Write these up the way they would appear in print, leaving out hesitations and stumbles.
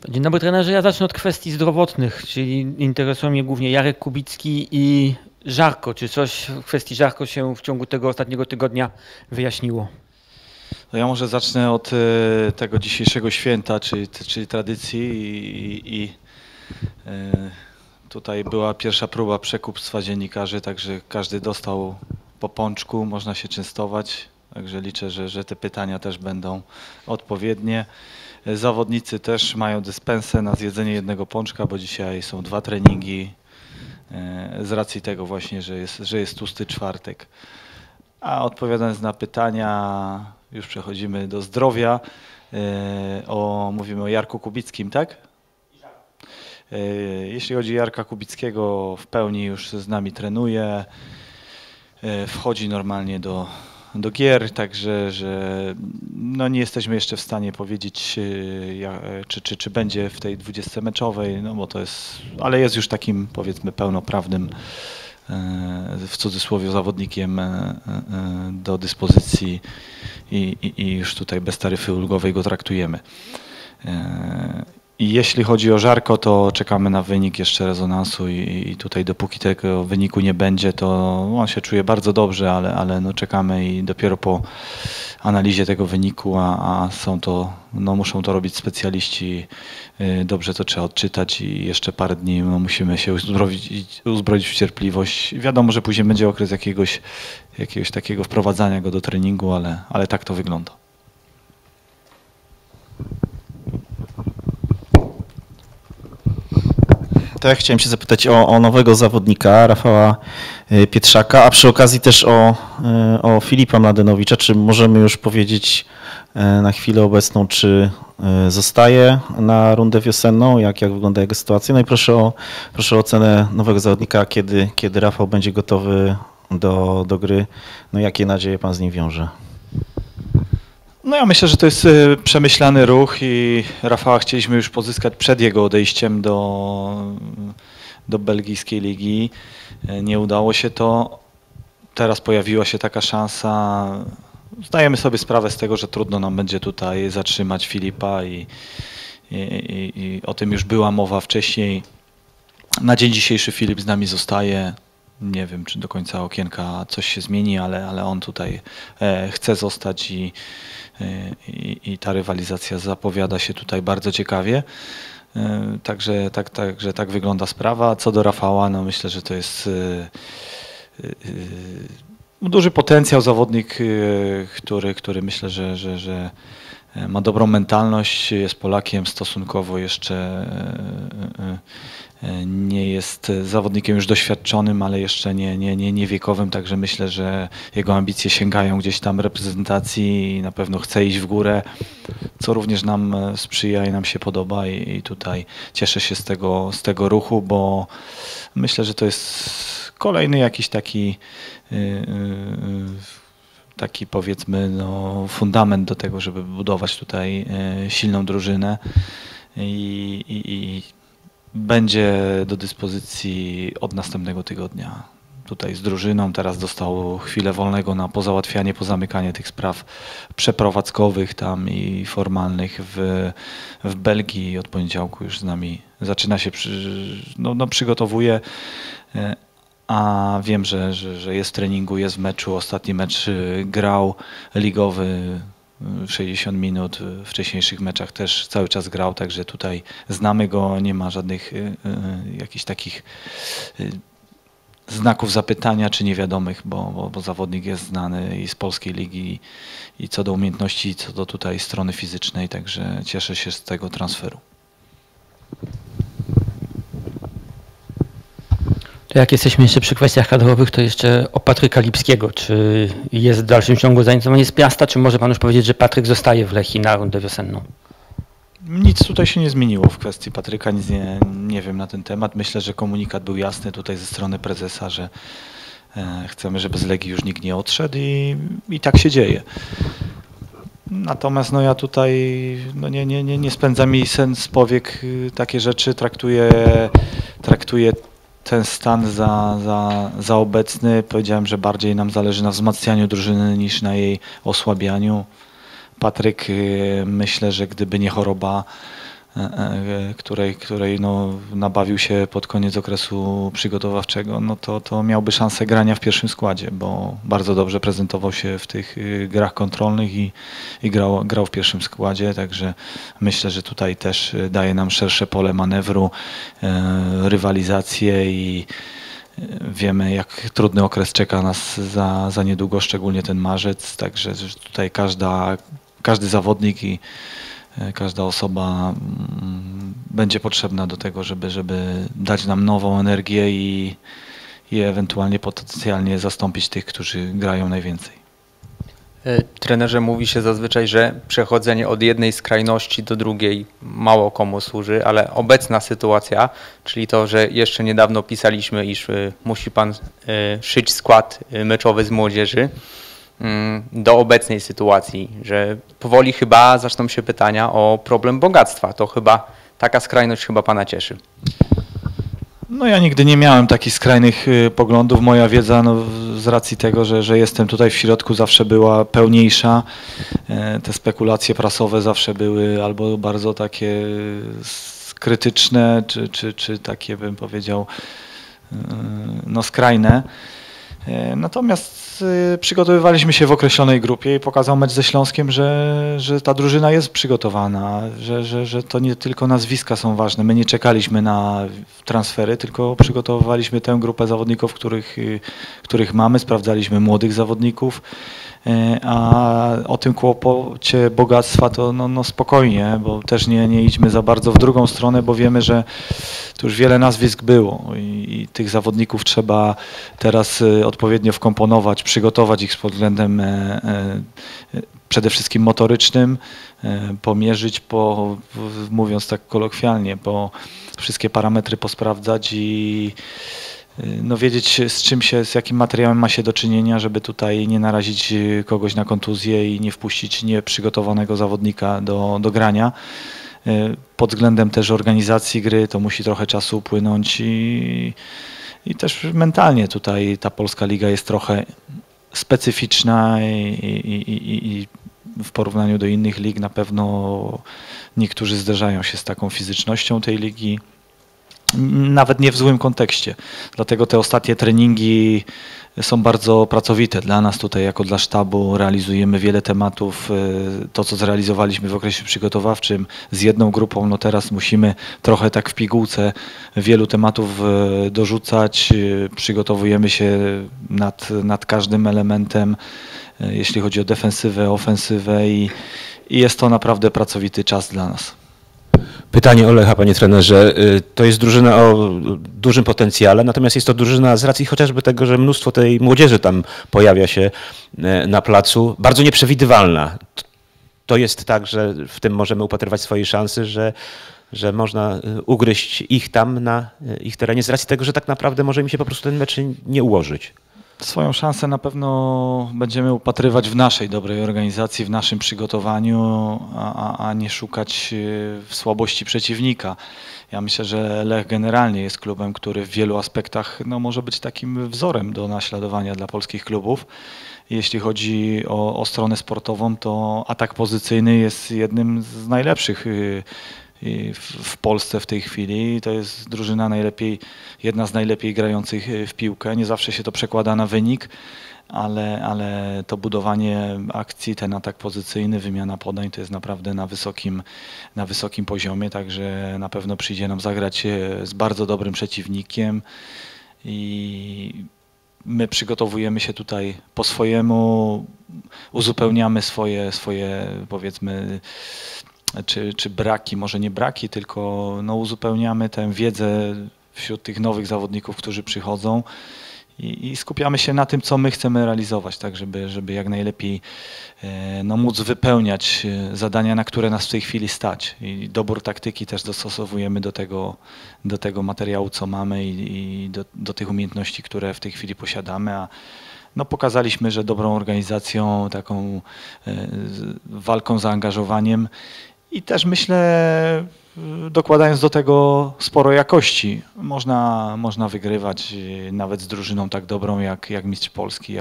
Dzień dobry trenerze, ja zacznę od kwestii zdrowotnych, czyli interesują mnie głównie Jarek Kubicki i Żarko. Czy coś w kwestii Żarko się w ciągu tego ostatniego tygodnia wyjaśniło? No ja może zacznę od tego dzisiejszego święta, czyli tradycji i tutaj była pierwsza próba przekupstwa dziennikarzy, także każdy dostał po pączku, można się częstować, także liczę, że te pytania też będą odpowiednie. Zawodnicy też mają dyspensę na zjedzenie jednego pączka, bo dzisiaj są 2 treningi z racji tego właśnie, że jest tłusty czwartek. A odpowiadając na pytania, już przechodzimy do zdrowia. Mówimy o Jarku Kubickim, tak? Jeśli chodzi o Jarka Kubickiego, w pełni już z nami trenuje, wchodzi normalnie do gier, także no nie jesteśmy jeszcze w stanie powiedzieć, czy będzie w tej 20-meczowej, no bo to jest, ale jest już takim, powiedzmy, pełnoprawnym, w cudzysłowie, zawodnikiem do dyspozycji i już tutaj bez taryfy ulgowej go traktujemy. I jeśli chodzi o Żarko, to czekamy na wynik jeszcze rezonansu i tutaj dopóki tego wyniku nie będzie, to on się czuje bardzo dobrze, ale no czekamy i dopiero po analizie tego wyniku, a są to, no muszą to robić specjaliści, dobrze to trzeba odczytać i jeszcze parę dni no musimy się uzbroić w cierpliwość. Wiadomo, że później będzie okres jakiegoś takiego wprowadzania go do treningu, ale tak to wygląda. To ja chciałem się zapytać o nowego zawodnika, Rafała Pietrzaka, a przy okazji też o Filipa Mladenowicza. Czy możemy już powiedzieć na chwilę obecną, czy zostaje na rundę wiosenną, jak wygląda jego sytuacja? No i proszę o ocenę nowego zawodnika, kiedy Rafał będzie gotowy do gry. No jakie nadzieje pan z nim wiąże? No ja myślę, że to jest przemyślany ruch i Rafała chcieliśmy już pozyskać przed jego odejściem do belgijskiej ligi. Nie udało się to. Teraz pojawiła się taka szansa. Zdajemy sobie sprawę z tego, że trudno nam będzie tutaj zatrzymać Filipa i o tym już była mowa wcześniej. Na dzień dzisiejszy Filip z nami zostaje. Nie wiem, czy do końca okienka coś się zmieni, ale on tutaj chce zostać i ta rywalizacja zapowiada się tutaj bardzo ciekawie. Także tak wygląda sprawa. Co do Rafała, no myślę, że to jest duży potencjał, zawodnik, który myślę, że ma dobrą mentalność, jest Polakiem, stosunkowo jeszcze nie jest zawodnikiem już doświadczonym, ale jeszcze nie wiekowym, także myślę, że jego ambicje sięgają gdzieś tam reprezentacji i na pewno chce iść w górę, co również nam sprzyja i nam się podoba i tutaj cieszę się z tego ruchu, bo myślę, że to jest kolejny jakiś taki powiedzmy no, fundament do tego, żeby budować tutaj silną drużynę i będzie do dyspozycji od następnego tygodnia tutaj z drużyną. Teraz dostał chwilę wolnego na pozałatwianie, pozamykanie tych spraw przeprowadzkowych tam i formalnych w Belgii. Od poniedziałku już z nami zaczyna się, przygotowuje. A wiem, że jest w treningu, jest w meczu. Ostatni mecz grał ligowy 60 minut. W wcześniejszych meczach też cały czas grał, także tutaj znamy go, nie ma żadnych jakichś takich znaków zapytania czy niewiadomych, bo zawodnik jest znany i z polskiej ligi i co do umiejętności, i co do tutaj strony fizycznej, także cieszę się z tego transferu. To jak jesteśmy jeszcze przy kwestiach kadrowych, to jeszcze o Patryka Lipskiego. Czy jest w dalszym ciągu zainteresowanie z Piasta, czy może pan już powiedzieć, że Patryk zostaje w Lechii na rundę wiosenną? Nic tutaj się nie zmieniło w kwestii Patryka, nic nie wiem na ten temat. Myślę, że komunikat był jasny tutaj ze strony prezesa, że chcemy, żeby z Legii już nikt nie odszedł i tak się dzieje. Natomiast no ja tutaj no nie spędza mi sen z powiek takie rzeczy, traktuję ten stan za obecny. Powiedziałem, że bardziej nam zależy na wzmacnianiu drużyny niż na jej osłabianiu. Patryk, myślę, że gdyby nie choroba, której no, nabawił się pod koniec okresu przygotowawczego, no to miałby szansę grania w pierwszym składzie, bo bardzo dobrze prezentował się w tych grach kontrolnych i grał w pierwszym składzie, także myślę, że tutaj też daje nam szersze pole manewru, rywalizację i wiemy, jak trudny okres czeka nas za niedługo, szczególnie ten marzec, także tutaj każdy zawodnik i każda osoba będzie potrzebna do tego, żeby dać nam nową energię i ewentualnie potencjalnie zastąpić tych, którzy grają najwięcej. Trenerze, mówi się zazwyczaj, że przechodzenie od jednej skrajności do drugiej mało komu służy, ale obecna sytuacja, czyli to, że jeszcze niedawno pisaliśmy, iż musi pan szyć skład meczowy z młodzieży, do obecnej sytuacji, że powoli chyba zaczną się pytania o problem bogactwa. To chyba taka skrajność chyba pana cieszy. No ja nigdy nie miałem takich skrajnych poglądów. Moja wiedza no, z racji tego, że jestem tutaj w środku, zawsze była pełniejsza. Te spekulacje prasowe zawsze były albo bardzo takie krytyczne, czy takie bym powiedział no, skrajne. Natomiast przygotowywaliśmy się w określonej grupie i pokazał mecz ze Śląskiem, że ta drużyna jest przygotowana, że to nie tylko nazwiska są ważne. My nie czekaliśmy na transfery, tylko przygotowywaliśmy tę grupę zawodników, których mamy, sprawdzaliśmy młodych zawodników. A o tym kłopocie bogactwa to no spokojnie, bo też nie idźmy za bardzo w drugą stronę, bo wiemy, że tu już wiele nazwisk było i tych zawodników trzeba teraz odpowiednio wkomponować, przygotować ich pod względem przede wszystkim motorycznym, pomierzyć, mówiąc tak kolokwialnie, wszystkie parametry posprawdzać i no wiedzieć z jakim materiałem ma się do czynienia, żeby tutaj nie narazić kogoś na kontuzję i nie wpuścić nieprzygotowanego zawodnika do grania. Pod względem też organizacji gry to musi trochę czasu upłynąć i też mentalnie tutaj ta polska liga jest trochę specyficzna i w porównaniu do innych lig na pewno niektórzy zderzają się z taką fizycznością tej ligi. Nawet nie w złym kontekście. Dlatego te ostatnie treningi są bardzo pracowite. Dla nas tutaj, jako dla sztabu, realizujemy wiele tematów. To, co zrealizowaliśmy w okresie przygotowawczym z jedną grupą, no teraz musimy trochę tak w pigułce wielu tematów dorzucać. Przygotowujemy się nad każdym elementem, jeśli chodzi o defensywę, ofensywę i jest to naprawdę pracowity czas dla nas. Pytanie o Lecha, panie trenerze. To jest drużyna o dużym potencjale, natomiast jest to drużyna z racji chociażby tego, że mnóstwo tej młodzieży tam pojawia się na placu, bardzo nieprzewidywalna. To jest tak, że w tym możemy upatrywać swoje szanse, że można ugryźć ich tam na ich terenie z racji tego, że tak naprawdę może im się po prostu ten mecz nie ułożyć. Swoją szansę na pewno będziemy upatrywać w naszej dobrej organizacji, w naszym przygotowaniu, a nie szukać w słabości przeciwnika. Ja myślę, że Lech generalnie jest klubem, który w wielu aspektach no, może być takim wzorem do naśladowania dla polskich klubów. Jeśli chodzi o stronę sportową, to atak pozycyjny jest jednym z najlepszych w Polsce w tej chwili. To jest drużyna jedna z najlepiej grających w piłkę. Nie zawsze się to przekłada na wynik, ale to budowanie akcji, ten atak pozycyjny, wymiana podań to jest naprawdę na wysokim poziomie, także na pewno przyjdzie nam zagrać z bardzo dobrym przeciwnikiem i my przygotowujemy się tutaj po swojemu, uzupełniamy swoje powiedzmy czy braki, może nie braki, tylko no, uzupełniamy tę wiedzę wśród tych nowych zawodników, którzy przychodzą i skupiamy się na tym, co my chcemy realizować, tak żeby jak najlepiej no, móc wypełniać zadania, na które nas w tej chwili stać. I dobór taktyki też dostosowujemy do tego materiału, co mamy i do tych umiejętności, które w tej chwili posiadamy, a no, pokazaliśmy, że dobrą organizacją, taką walką, zaangażowaniem i też myślę, dokładając do tego sporo jakości, można wygrywać nawet z drużyną tak dobrą jak Mistrz Polski,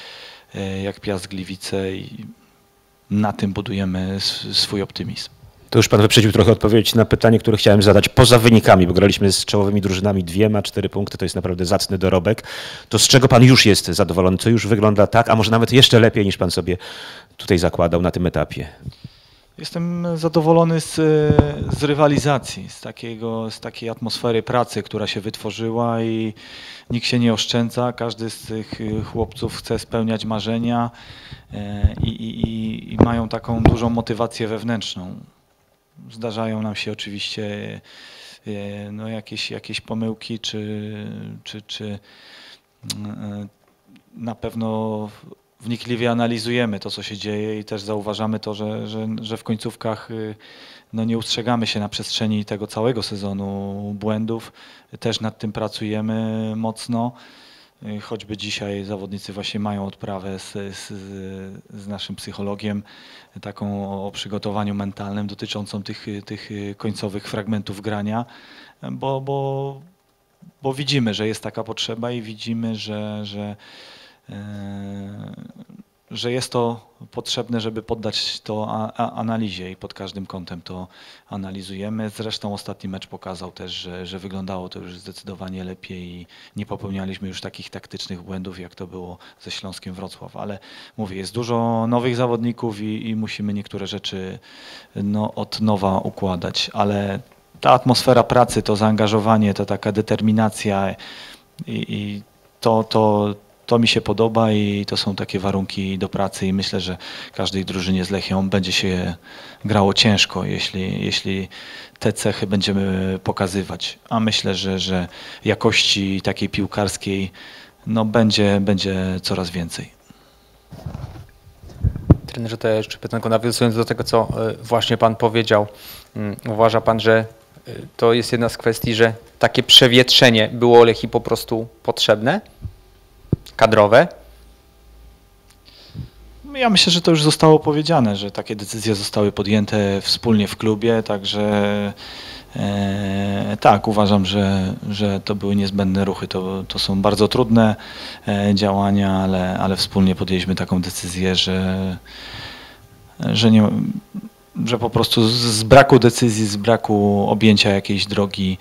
jak Piast Gliwice i na tym budujemy swój optymizm. To już pan wyprzedził trochę odpowiedź na pytanie, które chciałem zadać poza wynikami, bo graliśmy z czołowymi drużynami 4 punkty, to jest naprawdę zacny dorobek. To z czego pan już jest zadowolony? Co już wygląda tak, a może nawet jeszcze lepiej niż pan sobie tutaj zakładał na tym etapie? Jestem zadowolony z rywalizacji, z takiej atmosfery pracy, która się wytworzyła i nikt się nie oszczędza. Każdy z tych chłopców chce spełniać marzenia i mają taką dużą motywację wewnętrzną. Zdarzają nam się oczywiście no, jakieś pomyłki, czy na pewno wnikliwie analizujemy to, co się dzieje i też zauważamy to, że w końcówkach no, nie ustrzegamy się na przestrzeni tego całego sezonu błędów. Też nad tym pracujemy mocno. Choćby dzisiaj zawodnicy właśnie mają odprawę z naszym psychologiem, taką o przygotowaniu mentalnym dotyczącą tych końcowych fragmentów grania, bo widzimy, że jest taka potrzeba i widzimy, że jest to potrzebne, żeby poddać to analizie i pod każdym kątem to analizujemy. Zresztą ostatni mecz pokazał też, że wyglądało to już zdecydowanie lepiej i nie popełnialiśmy już takich taktycznych błędów, jak to było ze Śląskiem Wrocław. Ale mówię, jest dużo nowych zawodników i musimy niektóre rzeczy no, od nowa układać, ale ta atmosfera pracy, to zaangażowanie, to taka determinacja i to mi się podoba i to są takie warunki do pracy i myślę, że każdej drużynie z Lechią będzie się grało ciężko, jeśli te cechy będziemy pokazywać. A myślę, że jakości takiej piłkarskiej no będzie coraz więcej. Trenerze, to ja jeszcze pytanko, nawiązując do tego, co właśnie pan powiedział. Uważa pan, że to jest jedna z kwestii, że takie przewietrzenie było Lechii po prostu potrzebne? Kadrowe? Ja myślę, że to już zostało powiedziane, że takie decyzje zostały podjęte wspólnie w klubie, także tak, uważam, że to były niezbędne ruchy. To są bardzo trudne działania, ale wspólnie podjęliśmy taką decyzję, że po prostu z braku decyzji, z braku objęcia jakiejś drogi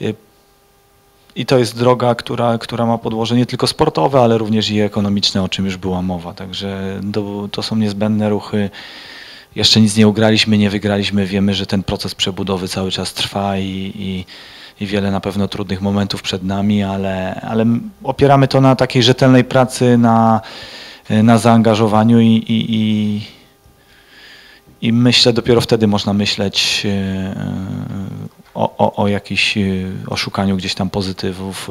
i to jest droga, która ma podłoże nie tylko sportowe, ale również i ekonomiczne, o czym już była mowa. Także to są niezbędne ruchy. Jeszcze nic nie ugraliśmy, nie wygraliśmy. Wiemy, że ten proces przebudowy cały czas trwa i wiele na pewno trudnych momentów przed nami, ale opieramy to na takiej rzetelnej pracy, na zaangażowaniu i myślę, dopiero wtedy można myśleć o szukaniu gdzieś tam pozytywów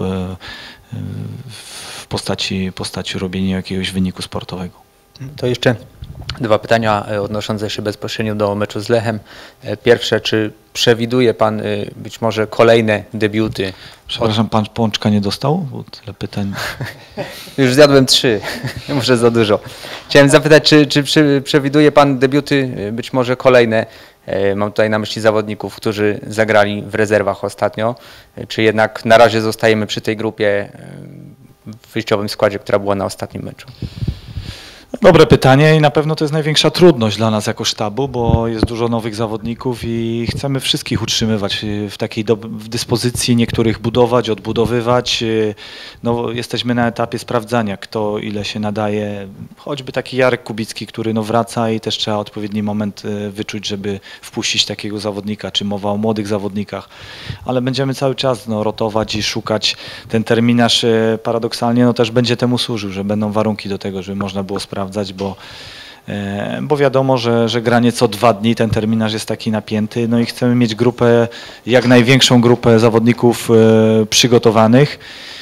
w postaci robienia jakiegoś wyniku sportowego. To jeszcze 2 pytania odnoszące się bezpośrednio do meczu z Lechem. Pierwsze, czy przewiduje pan być może kolejne debiuty? Przepraszam, pan pączka nie dostał? Bo tyle pytań. Już zjadłem 3, może za dużo. Chciałem zapytać, czy przewiduje pan debiuty być może kolejne? Mam tutaj na myśli zawodników, którzy zagrali w rezerwach ostatnio. Czy jednak na razie zostajemy przy tej grupie w wyjściowym składzie, która była na ostatnim meczu? Dobre pytanie i na pewno to jest największa trudność dla nas jako sztabu, bo jest dużo nowych zawodników i chcemy wszystkich utrzymywać w takiej w dyspozycji, niektórych budować, odbudowywać. No, jesteśmy na etapie sprawdzania, kto ile się nadaje. Choćby taki Jarek Kubicki, który no wraca i też trzeba odpowiedni moment wyczuć, żeby wpuścić takiego zawodnika, czy mowa o młodych zawodnikach. Ale będziemy cały czas no, rotować i szukać. Ten terminarz paradoksalnie no, też będzie temu służył, że będą warunki do tego, żeby można było sprawdzać, bo wiadomo, że granie co 2 dni, ten terminarz jest taki napięty, no i chcemy mieć grupę, jak największą grupę zawodników przygotowanych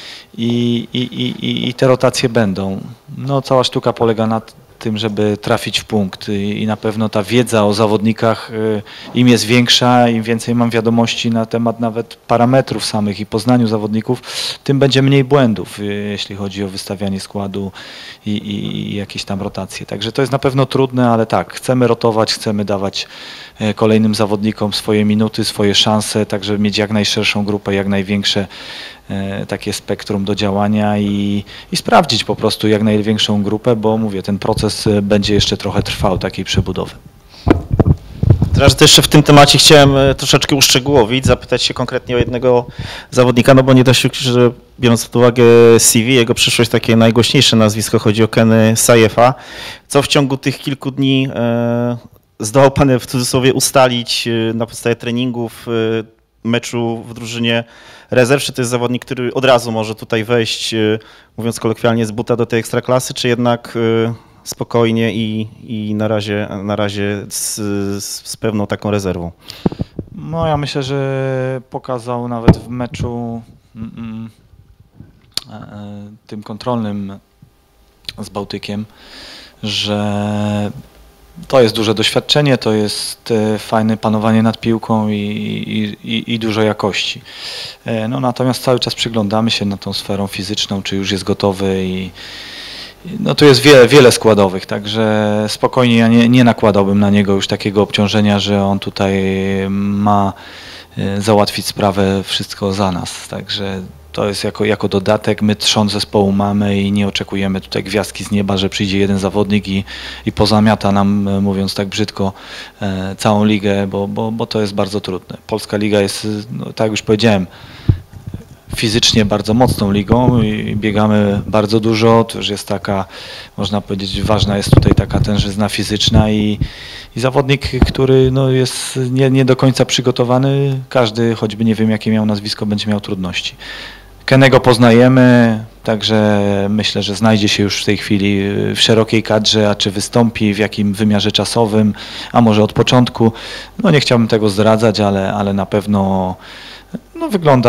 i te rotacje będą. No cała sztuka polega na tym, żeby trafić w punkt i na pewno ta wiedza o zawodnikach im jest większa, im więcej mam wiadomości na temat nawet parametrów samych i poznaniu zawodników, tym będzie mniej błędów, jeśli chodzi o wystawianie składu i jakieś tam rotacje. Także to jest na pewno trudne, ale tak, chcemy rotować, chcemy dawać kolejnym zawodnikom swoje minuty, swoje szanse, tak żeby mieć jak najszerszą grupę, jak największe takie spektrum do działania i sprawdzić po prostu jak największą grupę, bo mówię, ten proces będzie jeszcze trochę trwał takiej przebudowy. Teraz jeszcze w tym temacie chciałem troszeczkę uszczegółowić, zapytać się konkretnie o jednego zawodnika, no bo nie da się, że biorąc pod uwagę CV, jego przyszłość, takie najgłośniejsze nazwisko, chodzi o Kenny Sayefa. Co w ciągu tych kilku dni zdołał pan w cudzysłowie ustalić na podstawie treningów, meczu w drużynie rezerw? Czy to jest zawodnik, który od razu może tutaj wejść, mówiąc kolokwialnie, z buta do tej ekstraklasy, czy jednak spokojnie i na razie z pewną taką rezerwą? No ja myślę, że pokazał nawet w meczu tym kontrolnym z Bałtykiem, że to jest duże doświadczenie, to jest fajne panowanie nad piłką i dużo jakości. No, natomiast cały czas przyglądamy się na tą sferą fizyczną, czy już jest gotowy i no, tu jest wiele składowych, także spokojnie ja nie nakładałbym na niego już takiego obciążenia, że on tutaj ma załatwić sprawę wszystko za nas, także to jest jako dodatek, my trzon zespołu mamy i nie oczekujemy tutaj gwiazdki z nieba, że przyjdzie jeden zawodnik i pozamiata nam, mówiąc tak brzydko, całą ligę, bo to jest bardzo trudne. Polska liga jest, no, tak jak już powiedziałem, fizycznie bardzo mocną ligą i biegamy bardzo dużo, to już jest taka, można powiedzieć, ważna jest tutaj taka tężyzna fizyczna i zawodnik, który no, jest nie do końca przygotowany, każdy, choćby nie wiem jakie miał nazwisko, będzie miał trudności. Kennego poznajemy, także myślę, że znajdzie się już w tej chwili w szerokiej kadrze, a czy wystąpi, w jakim wymiarze czasowym, a może od początku, no nie chciałbym tego zdradzać, ale na pewno no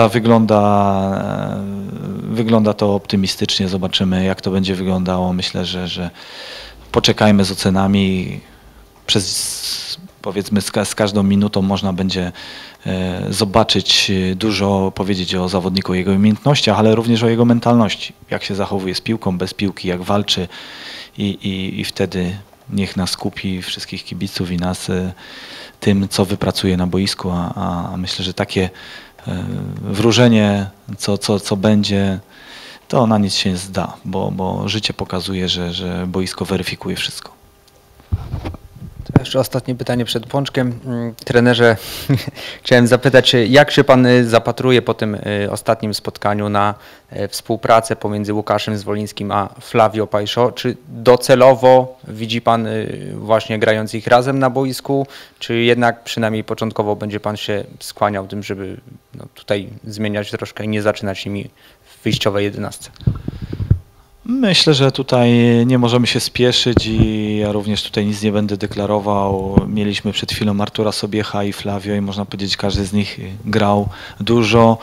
wygląda to optymistycznie, zobaczymy jak to będzie wyglądało. Myślę, że poczekajmy z ocenami, powiedzmy z każdą minutą można będzie zobaczyć dużo, powiedzieć o zawodniku, o jego umiejętnościach, ale również o jego mentalności, jak się zachowuje z piłką, bez piłki, jak walczy i wtedy niech nas kupi, wszystkich kibiców i nas tym, co wypracuje na boisku, a myślę, że takie wróżenie, co będzie, to na nic się nie zda, bo życie pokazuje, że boisko weryfikuje wszystko. To jeszcze ostatnie pytanie przed pączkiem. Trenerze, chciałem zapytać się, jak się pan zapatruje po tym ostatnim spotkaniu na współpracę pomiędzy Łukaszem Zwolińskim a Flavio Pajszo? Czy docelowo widzi pan właśnie grając ich razem na boisku, czy jednak przynajmniej początkowo będzie pan się skłaniał tym, żeby no, tutaj zmieniać troszkę i nie zaczynać nimi w wyjściowej 11? Myślę, że tutaj nie możemy się spieszyć i ja również tutaj nic nie będę deklarował. Mieliśmy przed chwilą Artura Sobiecha i Flavio i można powiedzieć, każdy z nich grał dużo.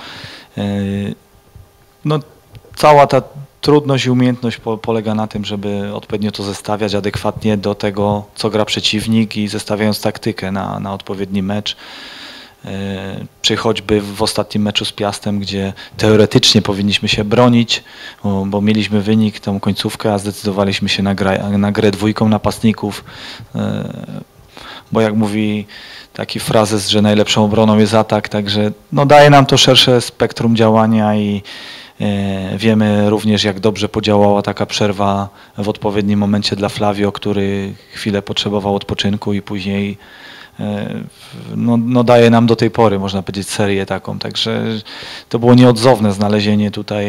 No, cała ta trudność i umiejętność polega na tym, żeby odpowiednio to zestawiać adekwatnie do tego, co gra przeciwnik i zestawiając taktykę na odpowiedni mecz. Czy choćby w ostatnim meczu z Piastem, gdzie teoretycznie powinniśmy się bronić, bo mieliśmy wynik, tą końcówkę, a zdecydowaliśmy się na grę dwójką napastników, bo jak mówi taki frazes, że najlepszą obroną jest atak, także no daje nam to szersze spektrum działania i wiemy również, jak dobrze podziałała taka przerwa w odpowiednim momencie dla Flavio, który chwilę potrzebował odpoczynku i później no daje nam do tej pory, można powiedzieć, serię taką, także to było nieodzowne znalezienie tutaj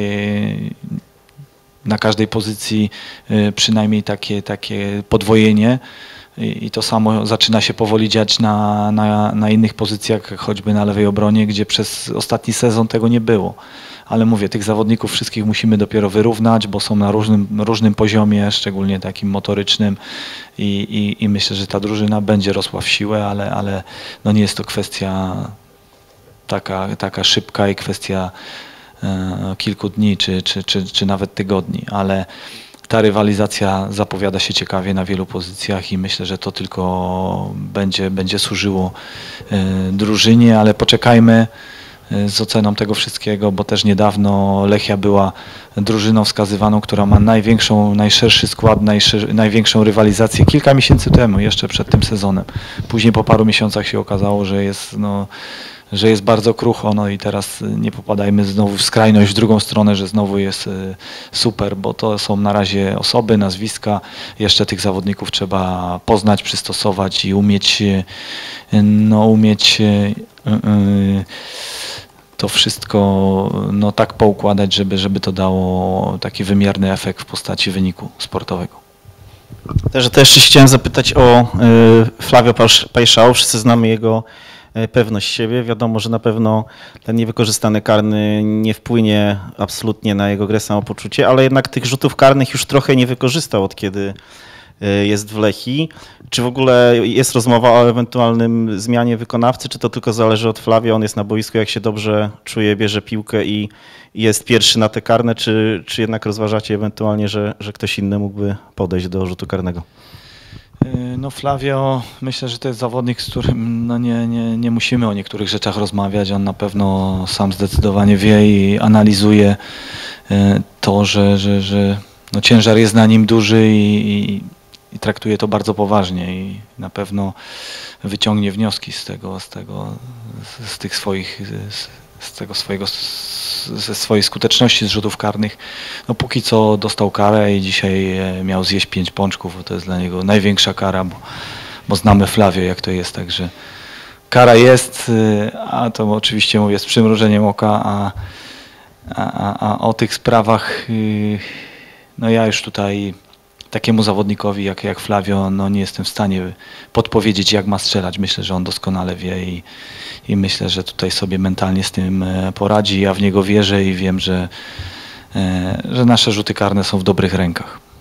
na każdej pozycji przynajmniej takie podwojenie i to samo zaczyna się powoli dziać na innych pozycjach, choćby na lewej obronie, gdzie przez ostatni sezon tego nie było. Ale mówię, tych zawodników wszystkich musimy dopiero wyrównać, bo są na różnym poziomie, szczególnie takim motorycznym i myślę, że ta drużyna będzie rosła w siłę, ale no nie jest to kwestia taka szybka i kwestia kilku dni czy nawet tygodni, ale ta rywalizacja zapowiada się ciekawie na wielu pozycjach i myślę, że to tylko będzie służyło drużynie, ale poczekajmy z oceną tego wszystkiego, bo też niedawno Lechia była drużyną wskazywaną, która ma najszerszy skład, największą rywalizację kilka miesięcy temu, jeszcze przed tym sezonem. Później po paru miesiącach się okazało, że jest że jest bardzo krucho, no i teraz nie popadajmy znowu w skrajność w drugą stronę, że znowu jest super, bo to są na razie osoby, nazwiska, jeszcze tych zawodników trzeba poznać, przystosować i umieć to wszystko tak poukładać, żeby to dało taki wymierny efekt w postaci wyniku sportowego. To jeszcze chciałem zapytać o Flavio Paixão. Wszyscy znamy jego pewność siebie. Wiadomo, że na pewno ten niewykorzystany karny nie wpłynie absolutnie na jego grę, samopoczucie, ale jednak tych rzutów karnych już trochę nie wykorzystał, od kiedy jest w Lechii. Czy w ogóle jest rozmowa o ewentualnym zmianie wykonawcy, czy to tylko zależy od Flavio? On jest na boisku, jak się dobrze czuje, bierze piłkę i jest pierwszy na te karne, czy jednak rozważacie ewentualnie, że ktoś inny mógłby podejść do rzutu karnego? No Flavio, myślę, że to jest zawodnik, z którym nie musimy o niektórych rzeczach rozmawiać. On na pewno sam zdecydowanie wie i analizuje to, że ciężar jest na nim duży i traktuje to bardzo poważnie i na pewno wyciągnie wnioski ze swojej skuteczności z rzutów karnych. No póki co dostał karę i dzisiaj miał zjeść 5 pączków, bo to jest dla niego największa kara, bo znamy Flavio, jak to jest, także kara jest, a to oczywiście mówię z przymrużeniem oka, a o tych sprawach ja już tutaj takiemu zawodnikowi jak Flavio nie jestem w stanie podpowiedzieć, jak ma strzelać. Myślę, że on doskonale wie i myślę, że tutaj sobie mentalnie z tym poradzi. Ja w niego wierzę i wiem, że nasze rzuty karne są w dobrych rękach.